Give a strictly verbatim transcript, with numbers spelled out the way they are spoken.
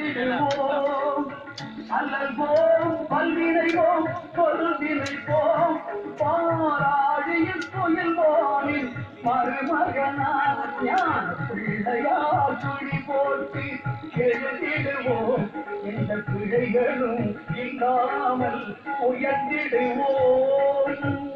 வாழ்ந்திடுவோம் அல்லல்வோம் பல்வினைவோம் கொள்வினைவோம் பாராழியில் துயில்வோனின் மருமகனார் ஞான பிள்ளையார் துணி போட்டி எழுதிடுவோம் எந்த பிழைகளும் இல்லாமல் உயர்த்திடுவோம்